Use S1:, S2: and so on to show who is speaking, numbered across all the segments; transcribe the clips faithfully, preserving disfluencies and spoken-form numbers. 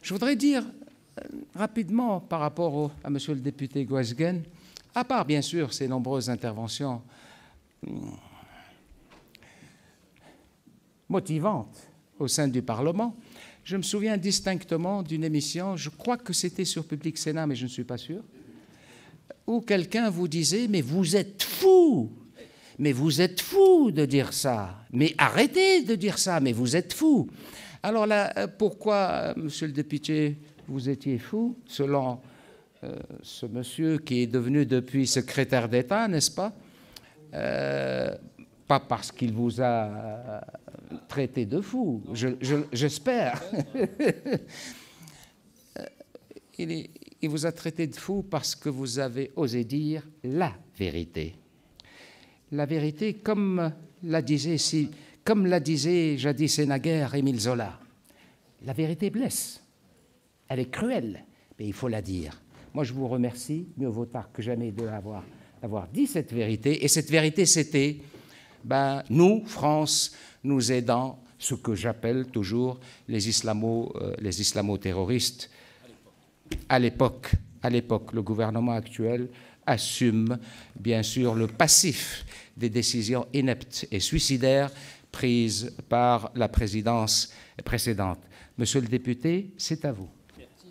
S1: Je voudrais dire euh, rapidement par rapport au, à Monsieur le député Goesgen, à part bien sûr ces nombreuses interventions hum, motivantes au sein du Parlement, je me souviens distinctement d'une émission, je crois que c'était sur Public Sénat, mais je ne suis pas sûr, où quelqu'un vous disait « mais vous êtes fou, mais vous êtes fou de dire ça, mais arrêtez de dire ça, mais vous êtes fou ». Alors là, pourquoi, monsieur le député, vous étiez fou, selon euh, ce monsieur qui est devenu depuis secrétaire d'État, n'est-ce pas? euh, Pas parce qu'il vous a traité de fou, j'espère. il, est, il vous a traité de fou parce que vous avez osé dire la vérité. La vérité, comme la disait, si, comme la disait jadis et naguère Émile Zola, la vérité blesse, elle est cruelle, mais il faut la dire. Moi, je vous remercie, mieux vaut tard que jamais d'avoir d'avoir dit cette vérité, et cette vérité, c'était ben, nous, France, nous aidant ce que j'appelle toujours les islamo, euh, les islamo-terroristes. À l'époque, à l'époque, le gouvernement actuel assume bien sûr le passif des décisions ineptes et suicidaires prises par la présidence précédente. Monsieur le député, c'est à vous.
S2: Merci.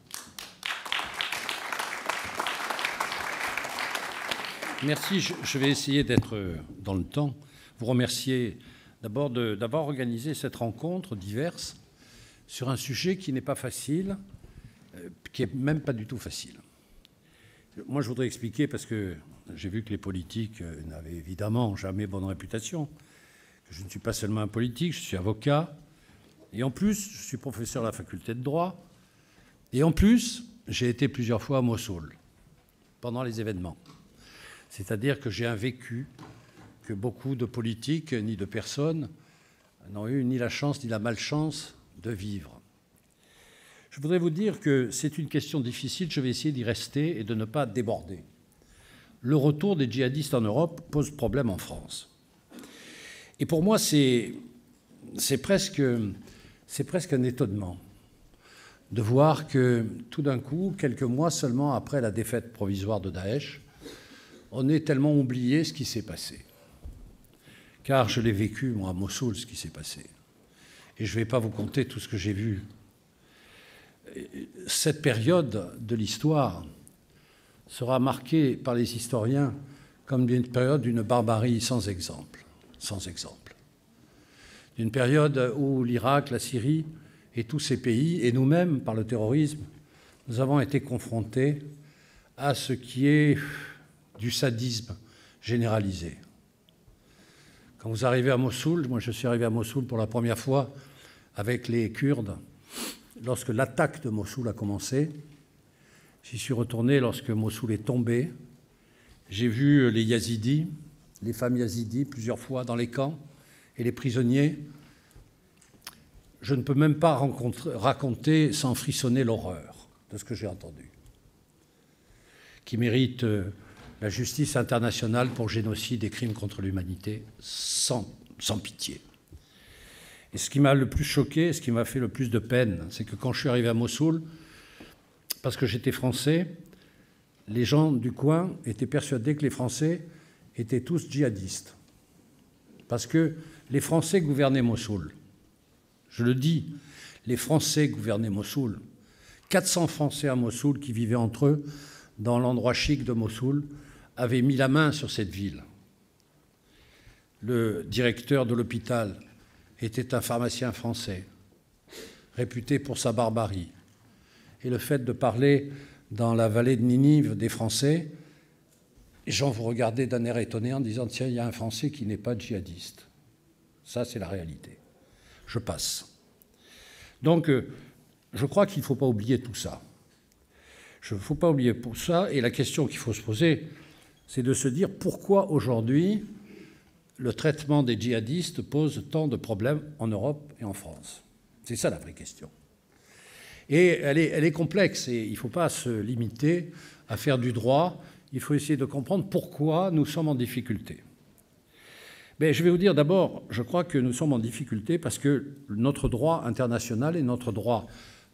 S2: Merci. Je, je vais essayer d'être dans le temps. Vous remercier d'abord d'avoir organisé cette rencontre diverse sur un sujet qui n'est pas facile, euh, qui n'est même pas du tout facile. Moi, je voudrais expliquer, parce que j'ai vu que les politiques n'avaient évidemment jamais bonne réputation, que je ne suis pas seulement un politique, je suis avocat, et en plus, je suis professeur à la faculté de droit, et en plus, j'ai été plusieurs fois à Mossoul, pendant les événements. C'est-à-dire que j'ai un vécu que beaucoup de politiques ni de personnes n'ont eu ni la chance ni la malchance de vivre. Je voudrais vous dire que c'est une question difficile, je vais essayer d'y rester et de ne pas déborder. Le retour des djihadistes en Europe pose problème en France. Et pour moi, c'est presque, c'est presque un étonnement de voir que tout d'un coup, quelques mois seulement après la défaite provisoire de Daesh, on ait tellement oublié ce qui s'est passé. Car je l'ai vécu, moi, à Mossoul, ce qui s'est passé. Et je ne vais pas vous conter tout ce que j'ai vu. Cette période de l'histoire sera marquée par les historiens comme une période d'une barbarie sans exemple. Sans exemple. Une période où l'Irak, la Syrie et tous ces pays, et nous-mêmes, par le terrorisme, nous avons été confrontés à ce qui est du sadisme généralisé. Quand vous arrivez à Mossoul, moi je suis arrivé à Mossoul pour la première fois avec les Kurdes, lorsque l'attaque de Mossoul a commencé. J'y suis retourné lorsque Mossoul est tombé. J'ai vu les Yazidis, les femmes Yazidis, plusieurs fois dans les camps, et les prisonniers. Je ne peux même pas raconter sans frissonner l'horreur de ce que j'ai entendu, qui mérite la justice internationale pour génocide et crimes contre l'humanité sans, sans pitié. Et ce qui m'a le plus choqué, ce qui m'a fait le plus de peine, c'est que quand je suis arrivé à Mossoul, parce que j'étais français, les gens du coin étaient persuadés que les Français étaient tous djihadistes. Parce que les Français gouvernaient Mossoul. Je le dis, les Français gouvernaient Mossoul. quatre cents Français à Mossoul qui vivaient entre eux dans l'endroit chic de Mossoul avaient mis la main sur cette ville. Le directeur de l'hôpital était un pharmacien français, réputé pour sa barbarie. Et le fait de parler dans la vallée de Ninive des Français, les gens vous regardaient d'un air étonné en disant « Tiens, il y a un Français qui n'est pas djihadiste ». Ça, c'est la réalité. Je passe. Donc, je crois qu'il ne faut pas oublier tout ça. Il ne faut pas oublier pour ça. Et la question qu'il faut se poser, c'est de se dire pourquoi aujourd'hui le traitement des djihadistes pose tant de problèmes en Europe et en France. C'est ça la vraie question. Et elle est, elle est complexe et il ne faut pas se limiter à faire du droit. Il faut essayer de comprendre pourquoi nous sommes en difficulté. Mais je vais vous dire d'abord, je crois que nous sommes en difficulté parce que notre droit international et notre droit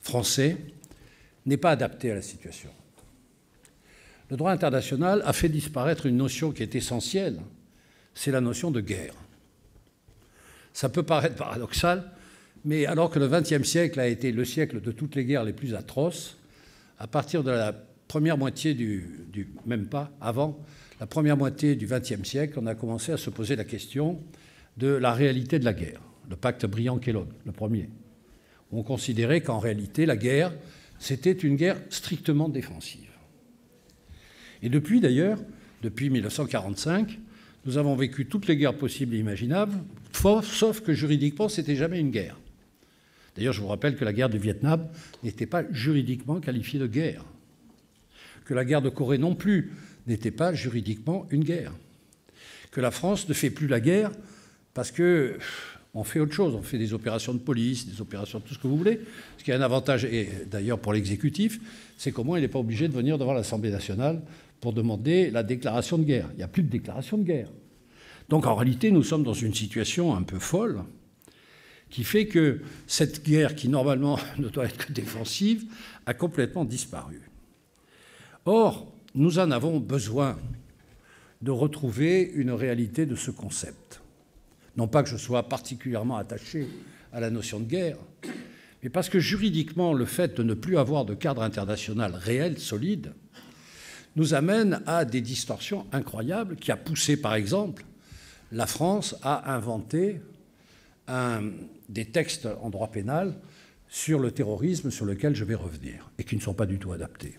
S2: français n'est pas adapté à la situation. Le droit international a fait disparaître une notion qui est essentielle, c'est la notion de guerre. Ça peut paraître paradoxal, mais alors que le vingtième siècle a été le siècle de toutes les guerres les plus atroces, à partir de la première moitié du, du même pas, avant la première moitié du vingtième siècle, on a commencé à se poser la question de la réalité de la guerre. Le pacte Briand-Kellogg, le premier. On considérait qu'en réalité, la guerre, c'était une guerre strictement défensive. Et depuis, d'ailleurs, depuis mille neuf cent quarante-cinq, nous avons vécu toutes les guerres possibles et imaginables, sauf que juridiquement, ce n'était jamais une guerre. D'ailleurs, je vous rappelle que la guerre du Vietnam n'était pas juridiquement qualifiée de guerre, que la guerre de Corée non plus n'était pas juridiquement une guerre, que la France ne fait plus la guerre parce que on fait autre chose, on fait des opérations de police, des opérations de tout ce que vous voulez. Ce qui a un avantage, et d'ailleurs pour l'exécutif, c'est qu'au moins il n'est pas obligé de venir devant l'Assemblée nationale pour demander la déclaration de guerre. Il n'y a plus de déclaration de guerre. Donc en réalité, nous sommes dans une situation un peu folle qui fait que cette guerre, qui normalement ne doit être que défensive, a complètement disparu. Or, nous en avons besoin de retrouver une réalité de ce concept. Non pas que je sois particulièrement attaché à la notion de guerre, mais parce que juridiquement, le fait de ne plus avoir de cadre international réel, solide, nous amène à des distorsions incroyables qui a poussé, par exemple, la France à inventer un, des textes en droit pénal sur le terrorisme sur lequel je vais revenir et qui ne sont pas du tout adaptés.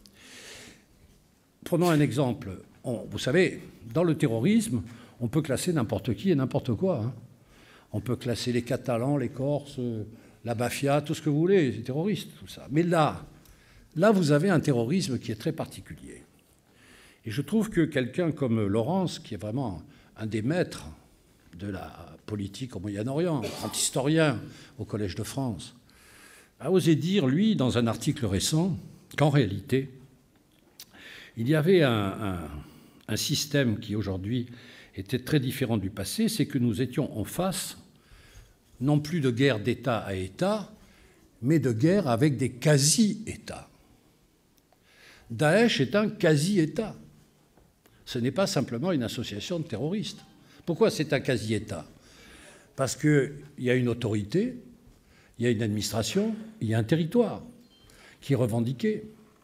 S2: Prenons un exemple. On, vous savez, dans le terrorisme, on peut classer n'importe qui et n'importe quoi. Hein. On peut classer les Catalans, les Corses, la mafia, tout ce que vous voulez, les terroristes, tout ça. Mais là, là, vous avez un terrorisme qui est très particulier. Et je trouve que quelqu'un comme Laurence, qui est vraiment un des maîtres de la politique au Moyen-Orient, grand historien au Collège de France, a osé dire, lui, dans un article récent, qu'en réalité, il y avait un, un, un système qui, aujourd'hui, était très différent du passé, c'est que nous étions en face, non plus de guerre d'État à État, mais de guerre avec des quasi-États. Daesh est un quasi-État. Ce n'est pas simplement une association de terroristes. Pourquoi c'est un quasi-État? Parce qu'il y a une autorité, il y a une administration, il y a un territoire qui est revendiqué.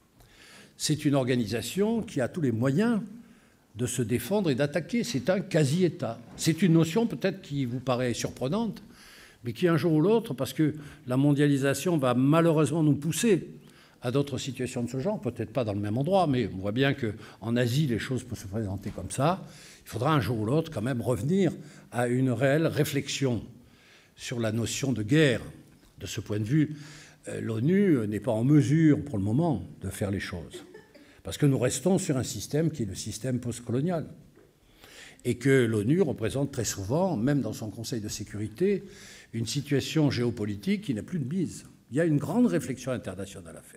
S2: C'est une organisation qui a tous les moyens de se défendre et d'attaquer. C'est un quasi-État. C'est une notion peut-être qui vous paraît surprenante, mais qui un jour ou l'autre, parce que la mondialisation va malheureusement nous pousser à d'autres situations de ce genre, peut-être pas dans le même endroit, mais on voit bien qu'en Asie, les choses peuvent se présenter comme ça. Il faudra un jour ou l'autre quand même revenir à une réelle réflexion sur la notion de guerre. De ce point de vue, l'ONU n'est pas en mesure, pour le moment, de faire les choses. Parce que nous restons sur un système qui est le système postcolonial. Et que l'ONU représente très souvent, même dans son Conseil de sécurité, une situation géopolitique qui n'a plus de mise. Il y a une grande réflexion internationale à faire.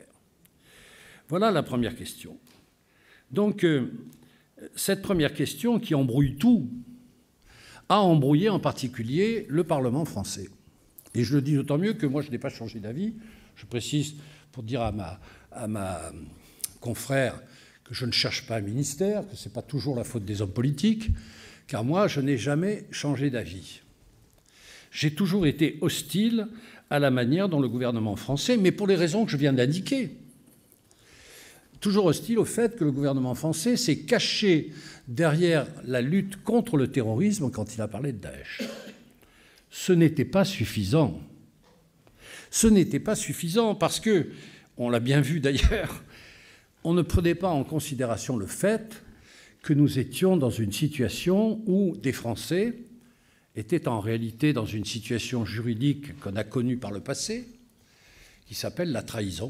S2: Voilà la première question. Donc, euh, cette première question qui embrouille tout a embrouillé en particulier le Parlement français. Et je le dis d'autant mieux que moi, je n'ai pas changé d'avis. Je précise pour dire à ma, à ma confrère que je ne cherche pas un ministère, que ce n'est pas toujours la faute des hommes politiques, car moi, je n'ai jamais changé d'avis. J'ai toujours été hostile à la manière dont le gouvernement français, mais pour les raisons que je viens d'indiquer, toujours hostile au fait que le gouvernement français s'est caché derrière la lutte contre le terrorisme quand il a parlé de Daesh. Ce n'était pas suffisant. Ce n'était pas suffisant parce que, on l'a bien vu d'ailleurs, on ne prenait pas en considération le fait que nous étions dans une situation où des Français étaient en réalité dans une situation juridique qu'on a connue par le passé, qui s'appelle la trahison.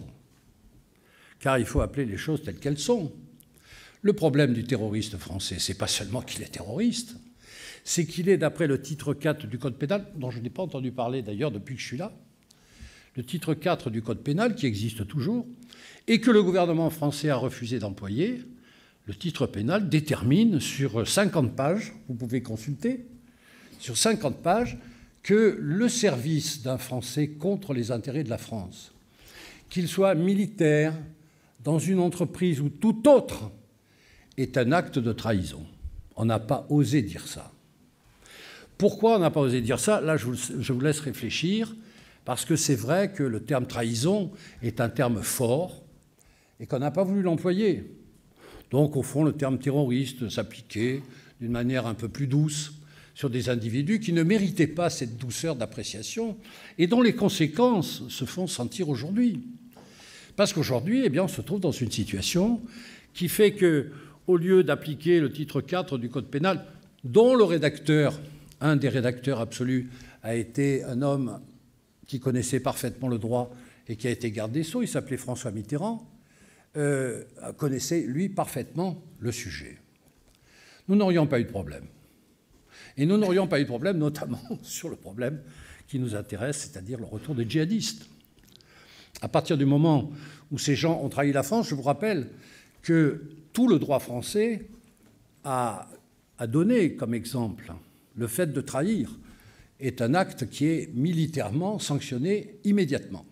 S2: Car il faut appeler les choses telles qu'elles sont. Le problème du terroriste français, ce n'est pas seulement qu'il est terroriste, c'est qu'il est, d'après le titre quatre du Code pénal, dont je n'ai pas entendu parler d'ailleurs depuis que je suis là, le titre quatre du Code pénal, qui existe toujours, et que le gouvernement français a refusé d'employer, le titre pénal détermine sur cinquante pages, vous pouvez consulter, sur cinquante pages, que le service d'un Français contre les intérêts de la France qu'il soit militaire, dans une entreprise ou tout autre, est un acte de trahison. On n'a pas osé dire ça. Pourquoi on n'a pas osé dire ça? Là, je vous, je vous laisse réfléchir, parce que c'est vrai que le terme trahison est un terme fort et qu'on n'a pas voulu l'employer. Donc, au fond, le terme terroriste s'appliquait d'une manière un peu plus douce sur des individus qui ne méritaient pas cette douceur d'appréciation et dont les conséquences se font sentir aujourd'hui. Parce qu'aujourd'hui, eh bien, on se trouve dans une situation qui fait que, au lieu d'appliquer le titre quatre du Code pénal, dont le rédacteur, un des rédacteurs absolus, a été un homme qui connaissait parfaitement le droit et qui a été garde des Sceaux, il s'appelait François Mitterrand, euh, connaissait, lui, parfaitement le sujet. Nous n'aurions pas eu de problème. Et nous n'aurions pas eu de problème, notamment sur le problème qui nous intéresse, c'est-à-dire le retour des djihadistes. À partir du moment où ces gens ont trahi la France, je vous rappelle que tout le droit français a, a donné comme exemple le fait de trahir est un acte qui est militairement sanctionné immédiatement.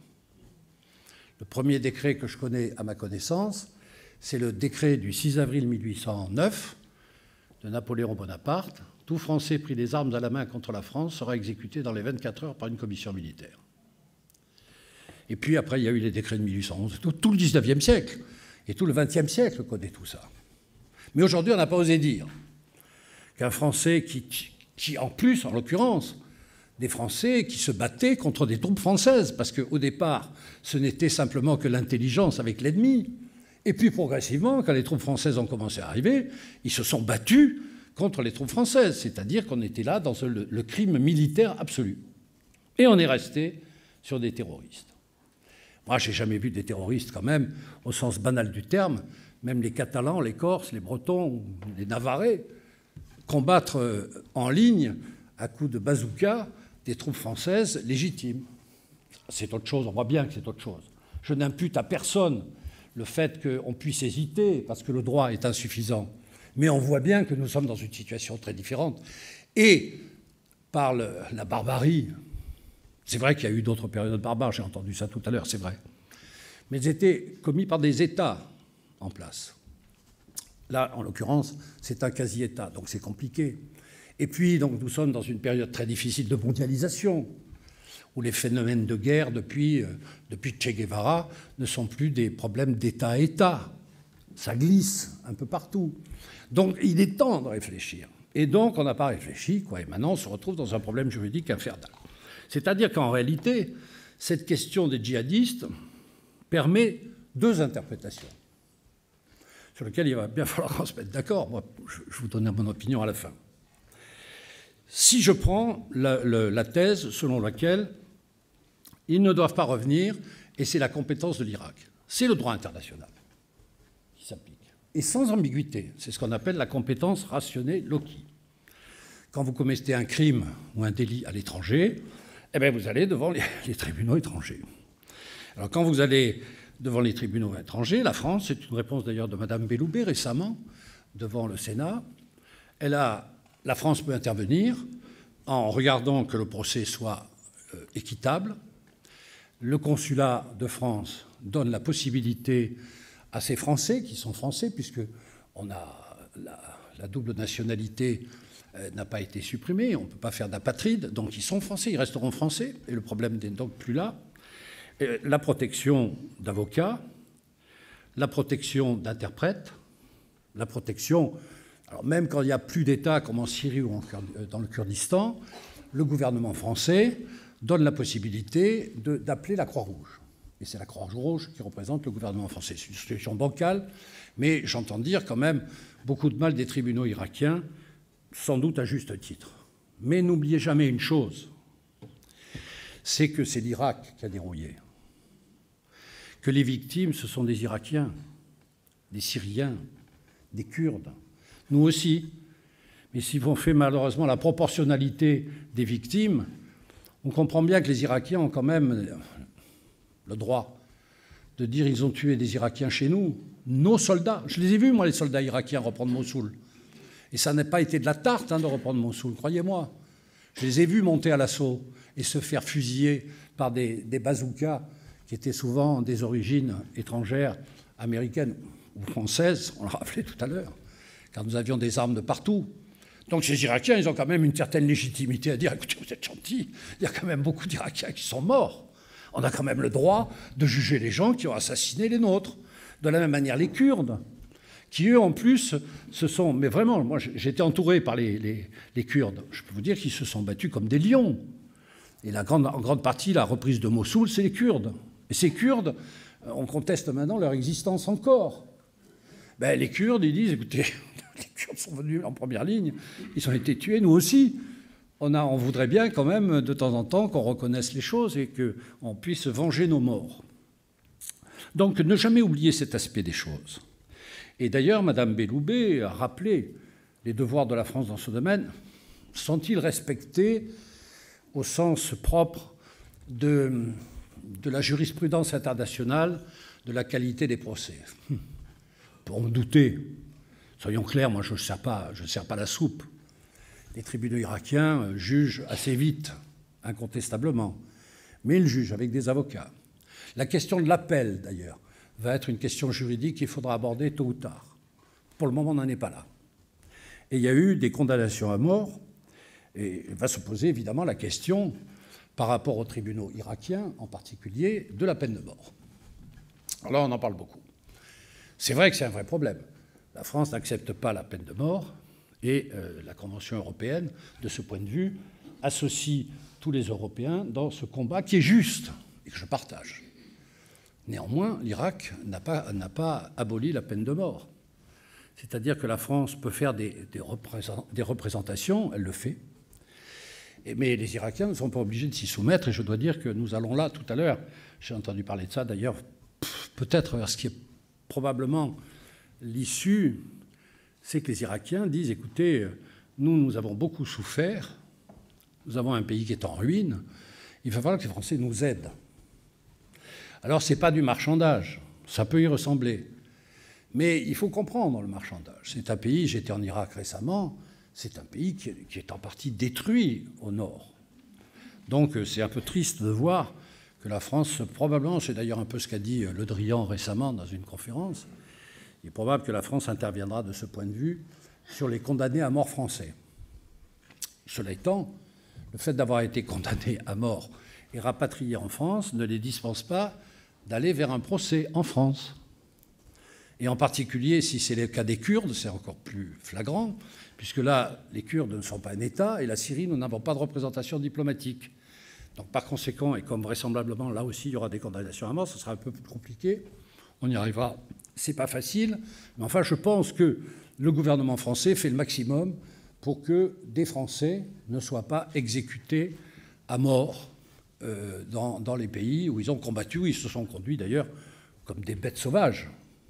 S2: Le premier décret que je connais à ma connaissance, c'est le décret du six avril mille huit cent neuf de Napoléon Bonaparte. Tout Français pris les armes à la main contre la France sera exécuté dans les vingt-quatre heures par une commission militaire. Et puis après, il y a eu les décrets de mille huit cent onze, tout, tout le dix-neuvième siècle et tout le vingtième siècle connaît tout ça. Mais aujourd'hui, on n'a pas osé dire qu'un Français qui, qui, en plus, en l'occurrence, des Français qui se battaient contre des troupes françaises, parce qu'au départ, ce n'était simplement que l'intelligence avec l'ennemi. Et puis progressivement, quand les troupes françaises ont commencé à arriver, ils se sont battus contre les troupes françaises, c'est-à-dire qu'on était là dans le, le crime militaire absolu. Et on est resté sur des terroristes. Moi, je n'ai jamais vu des terroristes quand même, au sens banal du terme, même les Catalans, les Corses, les Bretons, les Navarrais, combattre en ligne à coups de bazooka des troupes françaises légitimes. C'est autre chose, on voit bien que c'est autre chose. Je n'impute à personne le fait qu'on puisse hésiter, parce que le droit est insuffisant. Mais on voit bien que nous sommes dans une situation très différente. Et par le, la barbarie, c'est vrai qu'il y a eu d'autres périodes barbares, j'ai entendu ça tout à l'heure, c'est vrai. Mais ils étaient commis par des États en place. Là, en l'occurrence, c'est un quasi-État, donc c'est compliqué. Et puis, donc, nous sommes dans une période très difficile de mondialisation, où les phénomènes de guerre, depuis, euh, depuis Che Guevara, ne sont plus des problèmes d'État à État. Ça glisse un peu partout. Donc, il est temps de réfléchir. Et donc, on n'a pas réfléchi, quoi. Et maintenant, on se retrouve dans un problème juridique infernal. C'est-à-dire qu'en réalité, cette question des djihadistes permet deux interprétations, sur lesquelles il va bien falloir qu'on se mette d'accord. Moi, je vous donne mon opinion à la fin. Si je prends la, la, la thèse selon laquelle ils ne doivent pas revenir, et c'est la compétence de l'Irak, c'est le droit international qui s'applique. Et sans ambiguïté, c'est ce qu'on appelle la compétence rationnée loci. Quand vous commettez un crime ou un délit à l'étranger, eh bien vous allez devant les, les tribunaux étrangers. Alors quand vous allez devant les tribunaux étrangers, la France, c'est une réponse d'ailleurs de Mme Belloubet récemment, devant le Sénat, elle a, la France peut intervenir en regardant que le procès soit euh, équitable. Le consulat de France donne la possibilité à ces Français, qui sont Français, puisqu'on a la, la double nationalité euh, n'a pas été supprimée, on ne peut pas faire d'apatride, donc ils sont Français, ils resteront Français, et le problème n'est donc plus là. Et la protection d'avocats, la protection d'interprètes, la protection... Alors même quand il n'y a plus d'État, comme en Syrie ou en, dans le Kurdistan, le gouvernement français donne la possibilité de, d'appeler la Croix-Rouge. Et c'est la Croix-Rouge qui représente le gouvernement français. C'est une situation bancale, mais j'entends dire quand même beaucoup de mal des tribunaux irakiens, sans doute à juste titre. Mais n'oubliez jamais une chose, c'est que c'est l'Irak qui a dérouillé. Que les victimes, ce sont des Irakiens, des Syriens, des Kurdes. Nous aussi. Mais si on fait malheureusement la proportionnalité des victimes, on comprend bien que les Irakiens ont quand même le droit de dire ils ont tué des Irakiens chez nous, nos soldats. Je les ai vus, moi, les soldats irakiens reprendre Mossoul. Et ça n'a pas été de la tarte hein, de reprendre Mossoul, croyez-moi. Je les ai vus monter à l'assaut et se faire fusiller par des, des bazookas qui étaient souvent des origines étrangères, américaines ou françaises, on l'a rappelé tout à l'heure, car nous avions des armes de partout. Donc ces Irakiens, ils ont quand même une certaine légitimité à dire « Écoutez, vous êtes gentils, il y a quand même beaucoup d'Irakiens qui sont morts. On a quand même le droit de juger les gens qui ont assassiné les nôtres. » De la même manière, les Kurdes, qui eux, en plus, se sont... Mais vraiment, moi, j'étais entouré par les, les, les Kurdes. Je peux vous dire qu'ils se sont battus comme des lions. Et la grande, en grande partie, la reprise de Mossoul, c'est les Kurdes. Et ces Kurdes, on conteste maintenant leur existence encore. Ben, les Kurdes, ils disent, écoutez, les Kurdes sont venus en première ligne, ils ont été tués, nous aussi. On, a, on voudrait bien quand même, de temps en temps, qu'on reconnaisse les choses et qu'on puisse venger nos morts. Donc, ne jamais oublier cet aspect des choses. Et d'ailleurs, Mme Belloubet a rappelé les devoirs de la France dans ce domaine. Sont-ils respectés au sens propre de, de la jurisprudence internationale, de la qualité des procès? Pour me douter, soyons clairs, moi je ne sers pas, je ne sers pas la soupe. Les tribunaux irakiens jugent assez vite, incontestablement, mais ils jugent avec des avocats. La question de l'appel, d'ailleurs, va être une question juridique qu'il faudra aborder tôt ou tard. Pour le moment, on n'en est pas là. Et il y a eu des condamnations à mort, et va se poser évidemment la question, par rapport aux tribunaux irakiens en particulier, de la peine de mort. Alors là, on en parle beaucoup. C'est vrai que c'est un vrai problème. La France n'accepte pas la peine de mort, et euh, la Convention européenne, de ce point de vue, associe tous les Européens dans ce combat qui est juste, et que je partage. Néanmoins, l'Irak n'a pas, n'a pas aboli la peine de mort. C'est-à-dire que la France peut faire des, des, représent, des représentations, elle le fait, et, mais les Irakiens ne sont pas obligés de s'y soumettre, et je dois dire que nous allons là, tout à l'heure, j'ai entendu parler de ça d'ailleurs, peut-être vers ce qui est probablement l'issue, c'est que les Irakiens disent, écoutez, nous, nous avons beaucoup souffert, nous avons un pays qui est en ruine, il va falloir que les Français nous aident. Alors, ce n'est pas du marchandage, ça peut y ressembler. Mais il faut comprendre le marchandage. C'est un pays, j'étais en Irak récemment, c'est un pays qui est, qui est en partie détruit au nord. Donc, c'est un peu triste de voir que la France, probablement, c'est d'ailleurs un peu ce qu'a dit Le Drian récemment dans une conférence, il est probable que la France interviendra de ce point de vue sur les condamnés à mort français. Cela étant, le fait d'avoir été condamné à mort et rapatriés en France ne les dispense pas d'aller vers un procès en France. Et en particulier, si c'est le cas des Kurdes, c'est encore plus flagrant, puisque là, les Kurdes ne sont pas un État, et la Syrie, nous n'avons pas de représentation diplomatique. Donc par conséquent, et comme vraisemblablement, là aussi, il y aura des condamnations à mort, ce sera un peu plus compliqué, on y arrivera, c'est pas facile, mais enfin, je pense que le gouvernement français fait le maximum pour que des Français ne soient pas exécutés à mort Dans, dans les pays où ils ont combattu, où ils se sont conduits d'ailleurs comme des bêtes sauvages.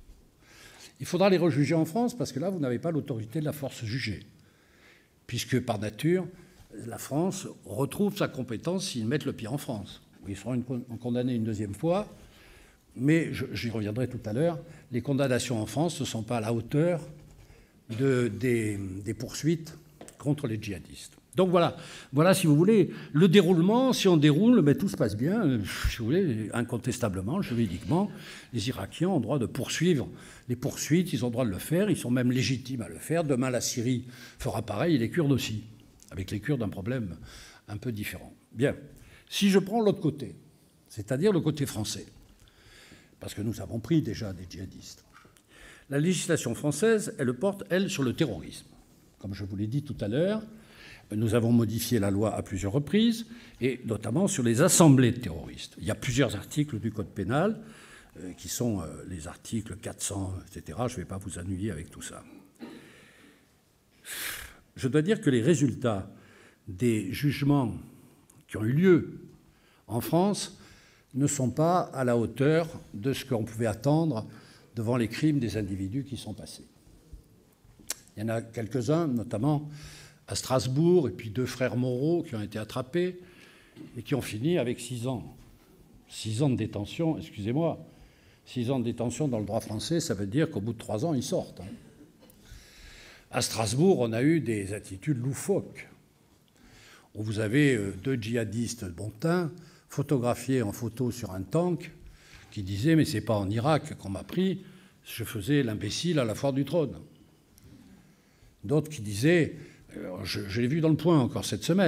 S2: Il faudra les rejuger en France parce que là, vous n'avez pas l'autorité de la force jugée. Puisque par nature, la France retrouve sa compétence s'ils mettent le pied en France. Ils seront une, condamnés une deuxième fois, mais j'y reviendrai tout à l'heure, les condamnations en France ne sont pas à la hauteur de, des, des poursuites contre les djihadistes. Donc voilà, voilà, si vous voulez, le déroulement, si on déroule, mais tout se passe bien, si vous voulez, incontestablement, juridiquement, les Irakiens ont le droit de poursuivre les poursuites, ils ont le droit de le faire, ils sont même légitimes à le faire. Demain, la Syrie fera pareil, et les Kurdes aussi, avec les Kurdes un problème un peu différent. Bien, si je prends l'autre côté, c'est-à-dire le côté français, parce que nous avons pris déjà des djihadistes, la législation française, elle porte, elle, sur le terrorisme. Comme je vous l'ai dit tout à l'heure, nous avons modifié la loi à plusieurs reprises, et notamment sur les assemblées de terroristes. Il y a plusieurs articles du Code pénal, euh, qui sont euh, les articles quatre cents, et cetera. Je ne vais pas vous ennuyer avec tout ça. Je dois dire que les résultats des jugements qui ont eu lieu en France ne sont pas à la hauteur de ce qu'on pouvait attendre devant les crimes des individus qui sont passés. Il y en a quelques-uns, notamment à Strasbourg, et puis deux frères Moreau qui ont été attrapés et qui ont fini avec six ans. Six ans de détention, excusez-moi, six ans de détention dans le droit français, ça veut dire qu'au bout de trois ans, ils sortent. À Strasbourg, on a eu des attitudes loufoques, où vous avez deux djihadistes de bon teint, photographiés en photo sur un tank, qui disaient « mais c'est pas en Irak qu'on m'a pris, je faisais l'imbécile à la foire du trône ». D'autres qui disaient « je, je l'ai vu dans Le Point encore cette semaine ».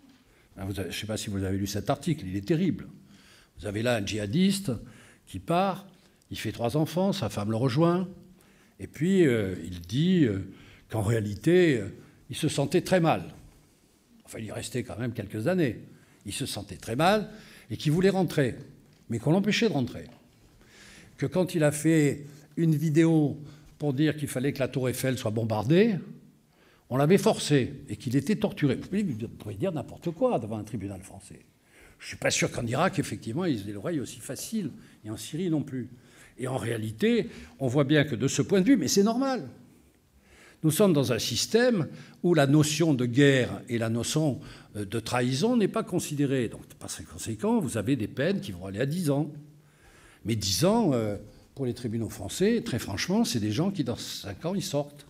S2: Je ne sais pas si vous avez lu cet article, il est terrible. Vous avez là un djihadiste qui part, il fait trois enfants, sa femme le rejoint, et puis euh, il dit euh, qu'en réalité, euh, il se sentait très mal. Enfin, il y restait quand même quelques années. Il se sentait très mal et qu'il voulait rentrer, mais qu'on l'empêchait de rentrer. Que quand il a fait une vidéo pour dire qu'il fallait que la tour Eiffel soit bombardée, on l'avait forcé et qu'il était torturé. Vous pouvez dire n'importe quoi devant un tribunal français. Je ne suis pas sûr qu'en Irak, effectivement, ils aient l'oreille aussi facile, et en Syrie non plus. Et en réalité, on voit bien que de ce point de vue, mais c'est normal. Nous sommes dans un système où la notion de guerre et la notion de trahison n'est pas considérée. Donc, par conséquent, vous avez des peines qui vont aller à dix ans. Mais dix ans, euh, pour les tribunaux français, très franchement, c'est des gens qui, dans cinq ans, ils sortent.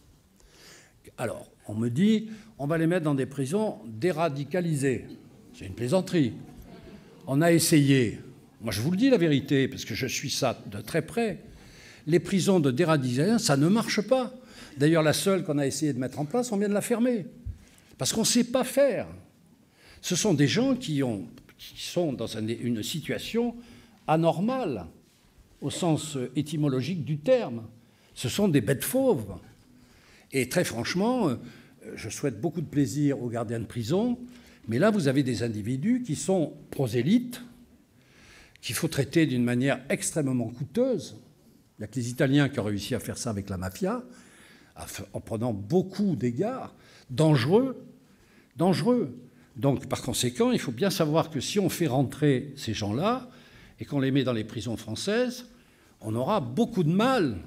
S2: Alors, on me dit, on va les mettre dans des prisons déradicalisées. C'est une plaisanterie. On a essayé. Moi, je vous le dis la vérité, parce que je suis ça de très près. Les prisons de déradicalisation, ça ne marche pas. D'ailleurs, la seule qu'on a essayé de mettre en place, on vient de la fermer. Parce qu'on ne sait pas faire. Ce sont des gens qui, ont, qui sont dans un, une situation anormale, au sens étymologique du terme. Ce sont des bêtes fauves. Et très franchement, je souhaite beaucoup de plaisir aux gardiens de prison, mais là, vous avez des individus qui sont prosélytes, qu'il faut traiter d'une manière extrêmement coûteuse. Il n'y a que les Italiens qui ont réussi à faire ça avec la mafia, en prenant beaucoup d'égards, dangereux, dangereux. Donc, par conséquent, il faut bien savoir que si on fait rentrer ces gens-là et qu'on les met dans les prisons françaises, on aura beaucoup de mal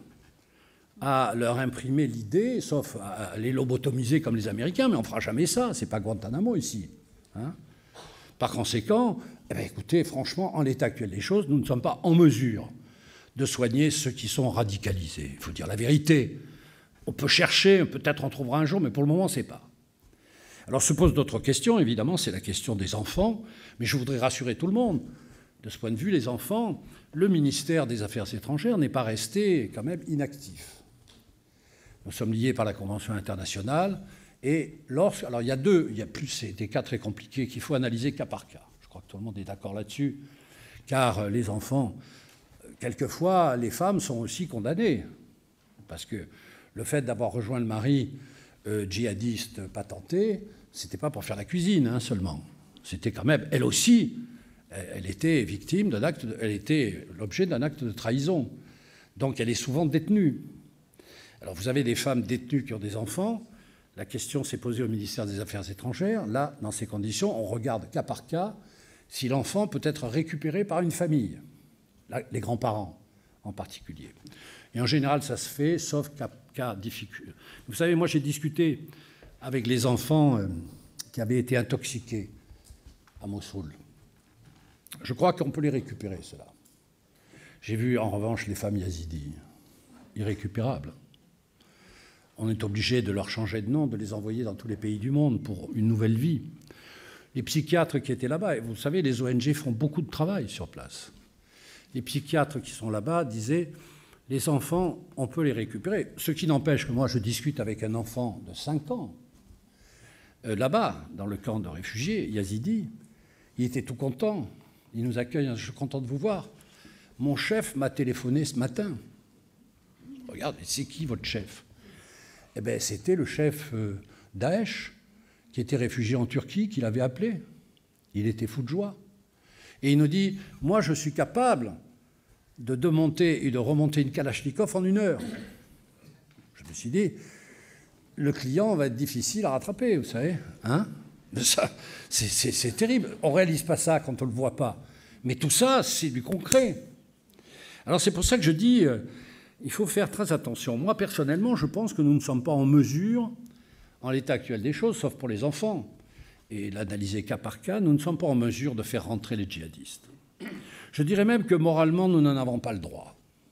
S2: à leur imprimer l'idée, sauf à les lobotomiser comme les Américains, mais on ne fera jamais ça, c'est pas Guantanamo ici. Hein. Par conséquent, eh bien, écoutez, franchement, en l'état actuel des choses, nous ne sommes pas en mesure de soigner ceux qui sont radicalisés. Il faut dire la vérité. On peut chercher, peut-être on trouvera un jour, mais pour le moment, on ne sait pas. Alors se posent d'autres questions, évidemment, c'est la question des enfants, mais je voudrais rassurer tout le monde. De ce point de vue, les enfants, le ministère des Affaires étrangères n'est pas resté quand même inactif. Nous sommes liés par la Convention internationale, et lorsque... Alors il y a deux, il y a plus, c'est des cas très compliqués qu'il faut analyser cas par cas. Je crois que tout le monde est d'accord là-dessus, car les enfants, quelquefois, les femmes sont aussi condamnées, parce que le fait d'avoir rejoint le mari euh, djihadiste patenté, c'était pas pour faire la cuisine hein, seulement. C'était quand même, elle aussi, elle était victime d'un acte, de, elle était l'objet d'un acte de trahison. Donc elle est souvent détenue. Alors vous avez des femmes détenues qui ont des enfants. La question s'est posée au ministère des Affaires étrangères. Là, dans ces conditions, on regarde cas par cas si l'enfant peut être récupéré par une famille, les grands-parents en particulier. Et en général, ça se fait, sauf cas, cas difficile. Vous savez, moi, j'ai discuté avec les enfants euh, qui avaient été intoxiqués à Mossoul. Je crois qu'on peut les récupérer, ceux-là. J'ai vu, en revanche, les femmes yazidis, irrécupérables. On est obligé de leur changer de nom, de les envoyer dans tous les pays du monde pour une nouvelle vie. Les psychiatres qui étaient là-bas, et vous savez, les O N G font beaucoup de travail sur place. Les psychiatres qui sont là-bas disaient « les enfants, on peut les récupérer ». Ce qui n'empêche que moi, je discute avec un enfant de cinq ans, euh, là-bas, dans le camp de réfugiés, yazidi. Il était tout content. Il nous accueille, je suis content de vous voir. Mon chef m'a téléphoné ce matin. Regarde, c'est qui votre chef ? Eh bien, c'était le chef euh, Daesh, qui était réfugié en Turquie, qui l'avait appelé. Il était fou de joie. Et il nous dit, moi, je suis capable de démonter et de remonter une Kalachnikov en une heure. Je me suis dit, le client va être difficile à rattraper, vous savez. Hein ça, c'est, c'est, c'est terrible. On ne réalise pas ça quand on ne le voit pas. Mais tout ça, c'est du concret. Alors, c'est pour ça que je dis, euh, il faut faire très attention. Moi, personnellement, je pense que nous ne sommes pas en mesure, en l'état actuel des choses, sauf pour les enfants, et l'analyser cas par cas, nous ne sommes pas en mesure de faire rentrer les djihadistes. Je dirais même que moralement, nous n'en avons pas le droit.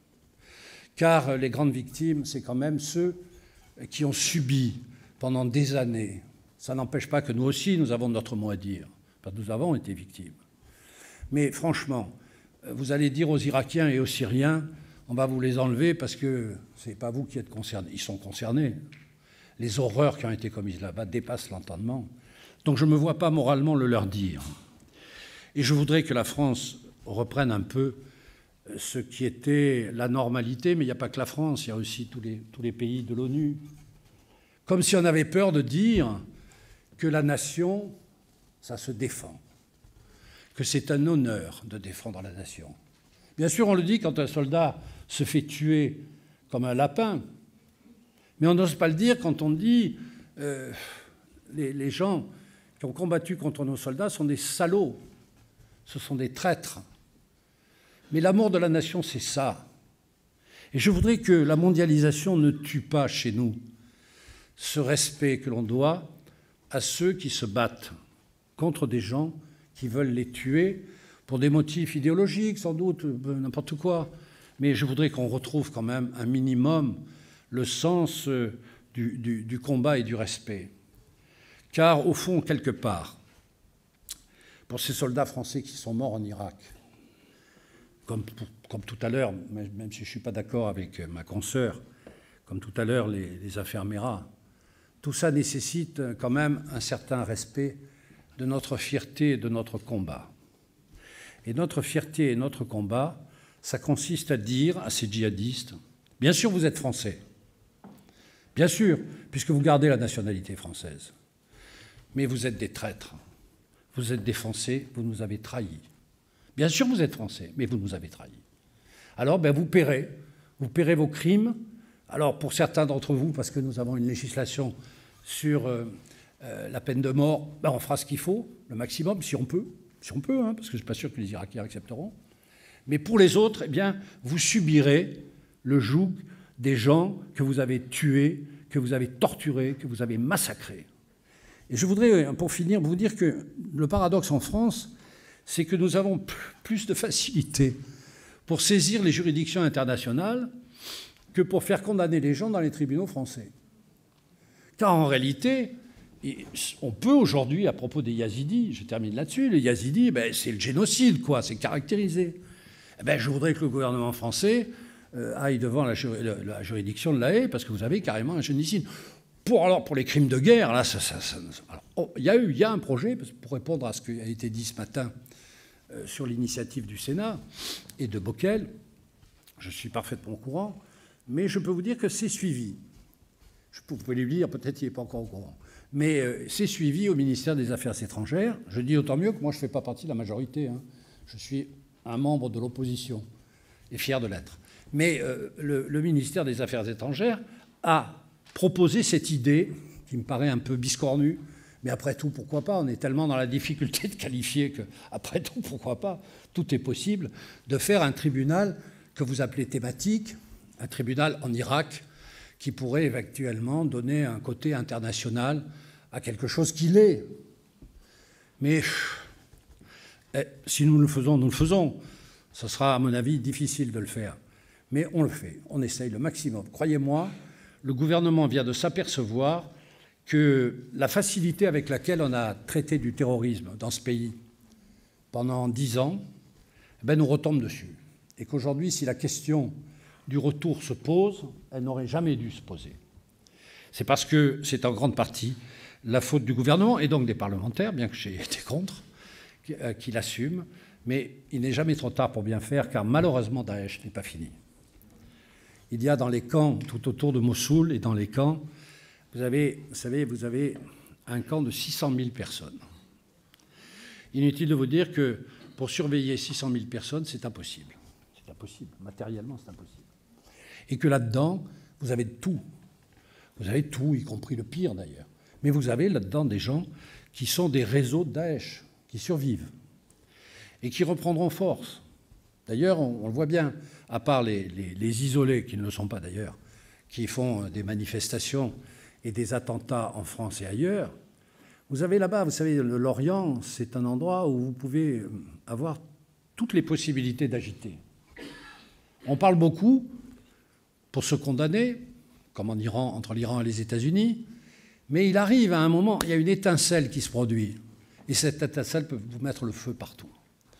S2: Car les grandes victimes, c'est quand même ceux qui ont subi pendant des années. Ça n'empêche pas que nous aussi, nous avons notre mot à dire, parce que nous avons été victimes. Mais franchement, vous allez dire aux Irakiens et aux Syriens, on va vous les enlever parce que ce n'est pas vous qui êtes concernés. Ils sont concernés. Les horreurs qui ont été commises là-bas dépassent l'entendement. Donc je ne me vois pas moralement le leur dire. Et je voudrais que la France reprenne un peu ce qui était la normalité, mais il n'y a pas que la France, il y a aussi tous les, tous les pays de l'ONU. Comme si on avait peur de dire que la nation, ça se défend, que c'est un honneur de défendre la nation. Bien sûr, on le dit quand un soldat se fait tuer comme un lapin, mais on n'ose pas le dire quand on dit euh, les, les gens qui ont combattu contre nos soldats sont des salauds, ce sont des traîtres. Mais l'amour de la nation, c'est ça. Et je voudrais que la mondialisation ne tue pas chez nous ce respect que l'on doit à ceux qui se battent contre des gens qui veulent les tuer pour des motifs idéologiques, sans doute, n'importe quoi. Mais je voudrais qu'on retrouve quand même un minimum le sens du, du, du combat et du respect. Car, au fond, quelque part, pour ces soldats français qui sont morts en Irak, comme, pour, comme tout à l'heure, même si je ne suis pas d'accord avec ma consoeur, comme tout à l'heure les, les affaires Mera, tout ça nécessite quand même un certain respect de notre fierté et de notre combat. Et notre fierté et notre combat, ça consiste à dire à ces djihadistes, bien sûr vous êtes français, bien sûr, puisque vous gardez la nationalité française, mais vous êtes des traîtres, vous êtes des Français, vous nous avez trahis. Bien sûr vous êtes français, mais vous nous avez trahis. Alors ben, vous paierez, vous paierez vos crimes. Alors pour certains d'entre vous, parce que nous avons une législation sur euh, euh, la peine de mort, ben, on fera ce qu'il faut, le maximum, si on peut, si on peut, hein, parce que je ne suis pas sûr que les Irakiens accepteront. Mais pour les autres, eh bien, vous subirez le joug des gens que vous avez tués, que vous avez torturés, que vous avez massacrés. Et je voudrais, pour finir, vous dire que le paradoxe en France, c'est que nous avons plus de facilité pour saisir les juridictions internationales que pour faire condamner les gens dans les tribunaux français. Car en réalité, on peut aujourd'hui, à propos des Yazidis, je termine là-dessus, les Yazidis, ben, c'est le génocide, quoi, c'est caractérisé. Eh ben, je voudrais que le gouvernement français euh, aille devant la, la juridiction de La Haye, parce que vous avez carrément un génocide. Pour, alors, pour les crimes de guerre, là, ça, ça, ça, alors, oh, il y a eu, il y a un projet, pour répondre à ce qui a été dit ce matin euh, sur l'initiative du Sénat et de Bockel, je suis parfaitement au courant, mais je peux vous dire que c'est suivi. Je peux, vous pouvez lui dire, peut-être qu'il n'est pas encore au courant. Mais euh, c'est suivi au ministère des Affaires étrangères. Je dis autant mieux que moi, je ne fais pas partie de la majorité. Hein. Je suis un membre de l'opposition et fier de l'être. Mais euh, le, le ministère des Affaires étrangères a proposé cette idée, qui me paraît un peu biscornue, mais après tout, pourquoi pas? On est tellement dans la difficulté de qualifier que, après tout, pourquoi pas? Tout est possible, de faire un tribunal que vous appelez thématique, un tribunal en Irak, qui pourrait éventuellement donner un côté international à quelque chose qui l'est. Mais eh, si nous le faisons, nous le faisons. Ce sera, à mon avis, difficile de le faire. Mais on le fait, on essaye le maximum. Croyez-moi, le gouvernement vient de s'apercevoir que la facilité avec laquelle on a traité du terrorisme dans ce pays pendant dix ans, eh bien, nous retombe dessus. Et qu'aujourd'hui, si la question du retour se pose, elle n'aurait jamais dû se poser. C'est parce que c'est en grande partie la faute du gouvernement et donc des parlementaires, bien que j'ai été contre, qui l'assument. Mais il n'est jamais trop tard pour bien faire, car malheureusement, Daesh n'est pas fini. Il y a dans les camps, tout autour de Mossoul et dans les camps, vous avez, vous savez, vous avez un camp de six cent mille personnes. Inutile de vous dire que pour surveiller six cent mille personnes, c'est impossible. C'est impossible. Matériellement, c'est impossible. Et que là-dedans, vous avez tout. Vous avez tout, y compris le pire d'ailleurs. Mais vous avez là-dedans des gens qui sont des réseaux de Daesh, qui survivent et qui reprendront force. D'ailleurs, on, on le voit bien, à part les, les, les isolés, qui ne le sont pas d'ailleurs, qui font des manifestations et des attentats en France et ailleurs, vous avez là-bas, vous savez, l'Orient, c'est un endroit où vous pouvez avoir toutes les possibilités d'agiter. On parle beaucoup pour se condamner, comme en Iran, entre l'Iran et les États-Unis, mais il arrive à un moment, il y a une étincelle qui se produit, et cette étincelle peut vous mettre le feu partout.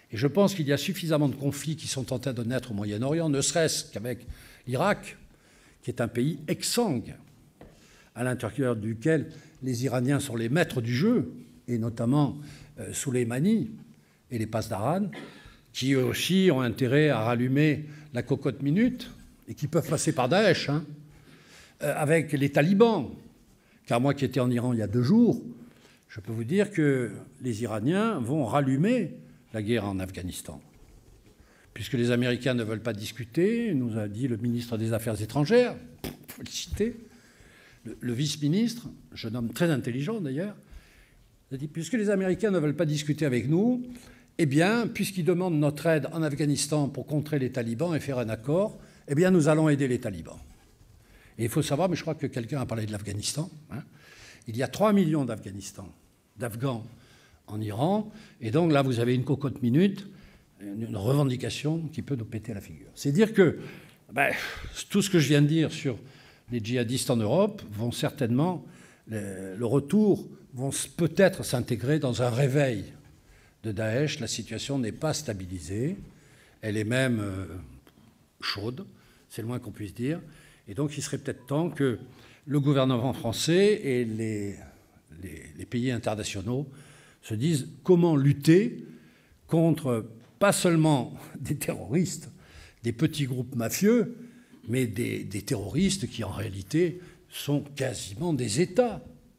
S2: Et je pense qu'il y a suffisamment de conflits qui sont en train de naître au Moyen-Orient, ne serait-ce qu'avec l'Irak, qui est un pays exsangue, à l'intérieur duquel les Iraniens sont les maîtres du jeu, et notamment euh, Soleimani et les Pasdaran, qui eux aussi ont intérêt à rallumer la cocotte minute, et qui peuvent passer par Daesh, hein, euh, avec les talibans. Car moi qui étais en Iran il y a deux jours, je peux vous dire que les Iraniens vont rallumer la guerre en Afghanistan. Puisque les Américains ne veulent pas discuter, nous a dit le ministre des Affaires étrangères, il faut le citer, le, le vice-ministre, jeune homme très intelligent d'ailleurs, il a dit, puisque les Américains ne veulent pas discuter avec nous, eh bien, puisqu'ils demandent notre aide en Afghanistan pour contrer les talibans et faire un accord, eh bien, nous allons aider les talibans. Et il faut savoir, mais je crois que quelqu'un a parlé de l'Afghanistan, hein, il y a trois millions d'Afghanistan, d'Afghans en Iran, et donc là, vous avez une cocotte minute, une revendication qui peut nous péter la figure. C'est dire que ben, tout ce que je viens de dire sur les djihadistes en Europe vont certainement, le, le retour, vont peut-être s'intégrer dans un réveil de Daesh. La situation n'est pas stabilisée, elle est même euh, chaude, c'est le moins qu'on puisse dire. Et donc il serait peut-être temps que le gouvernement français et les, les, les pays internationaux se disent comment lutter contre pas seulement des terroristes, des petits groupes mafieux, mais des, des terroristes qui en réalité sont quasiment des États,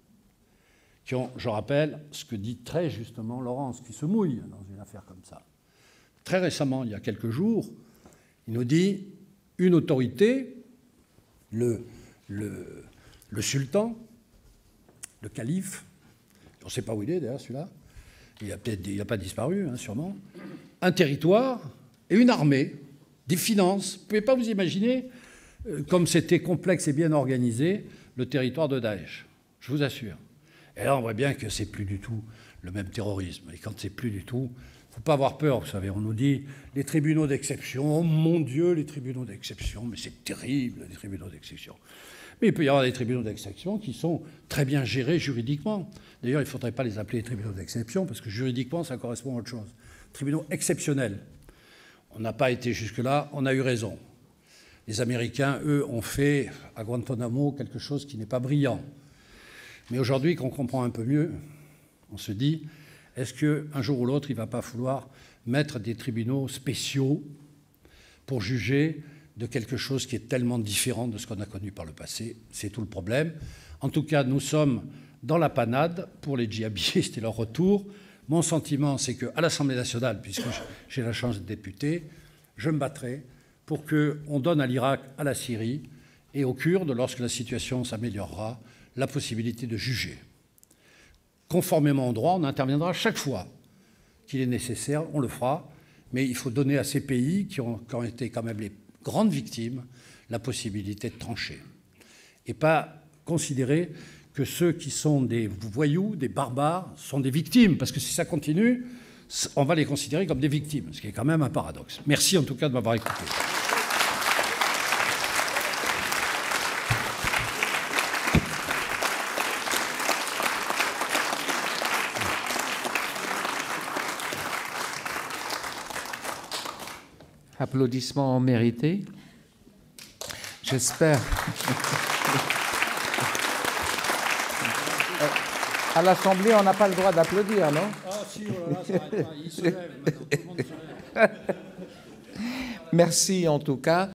S2: qui ont, je rappelle, ce que dit très justement Laurence, qui se mouille dans une affaire comme ça. Très récemment, il y a quelques jours, il nous dit une autorité, le, le, le sultan, le calife, on ne sait pas où il est d'ailleurs celui-là, il n'a peut-être il n'a pas disparu, hein, sûrement, un territoire et une armée, des finances. Vous ne pouvez pas vous imaginer euh, comme c'était complexe et bien organisé le territoire de Daesh, je vous assure. Et là, on voit bien que ce n'est plus du tout le même terrorisme. Et quand c'est plus du tout, il ne faut pas avoir peur, vous savez. On nous dit les tribunaux d'exception, oh mon Dieu, les tribunaux d'exception, mais c'est terrible, les tribunaux d'exception. Mais il peut y avoir des tribunaux d'exception qui sont très bien gérés juridiquement. D'ailleurs, il ne faudrait pas les appeler tribunaux d'exception, parce que juridiquement, ça correspond à autre chose. Tribunaux exceptionnels. On n'a pas été jusque-là, on a eu raison. Les Américains, eux, ont fait à Guantanamo quelque chose qui n'est pas brillant. Mais aujourd'hui, qu'on comprend un peu mieux, on se dit, est-ce qu'un jour ou l'autre, il ne va pas falloir mettre des tribunaux spéciaux pour juger de quelque chose qui est tellement différent de ce qu'on a connu par le passé? C'est tout le problème. En tout cas, nous sommes dans la panade pour les djihadistes et leur retour. Mon sentiment, c'est qu'à l'Assemblée nationale, puisque j'ai la chance d'être député, je me battrai pour qu'on donne à l'Irak, à la Syrie et aux Kurdes, lorsque la situation s'améliorera, la possibilité de juger. Conformément au droit, on interviendra chaque fois qu'il est nécessaire, on le fera, mais il faut donner à ces pays qui ont, qui ont été quand même les grandes victimes la possibilité de trancher. Et pas considérer que ceux qui sont des voyous, des barbares, sont des victimes, parce que si ça continue, on va les considérer comme des victimes, ce qui est quand même un paradoxe. Merci en tout cas de m'avoir écouté.
S1: Applaudissements mérités. J'espère. À l'Assemblée, on n'a pas le droit d'applaudir, non?
S2: Ah si, oh là là, ça arrête pas. Il se lève maintenant. Tout le monde se lève.
S1: Merci en tout cas.